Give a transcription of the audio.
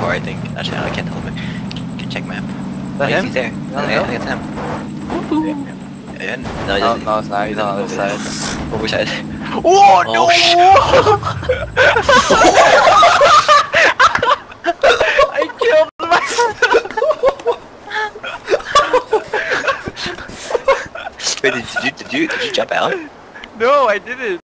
before, I think. Actually, I can't tell him. Can check map. that Oh, him? he's there. No, I no. think it's him. And, no, he No, doesn't. no, it's not. He's on the other side. Over side. Oh, Oh, shit. I killed myself. Wait, did you jump out? No, I didn't.